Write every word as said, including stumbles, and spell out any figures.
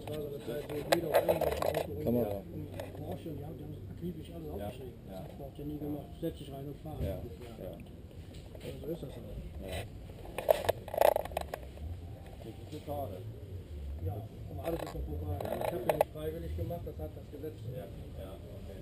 das war so eine Zeit, wo jeder auf irgendwelche Auto und Kamera. und Porsche und die haben, die haben akribisch alles aufgeschrieben. ja. Das braucht ihr nie gemacht. Setz dich rein und fahr. Ja, Ja. ja. Also so ist das halt. Ja. Das ist eine Karte. Ja, aber alles ist noch vorbei. Ich habe ja nicht freiwillig gemacht, das hat das Gesetz. Ja, ja.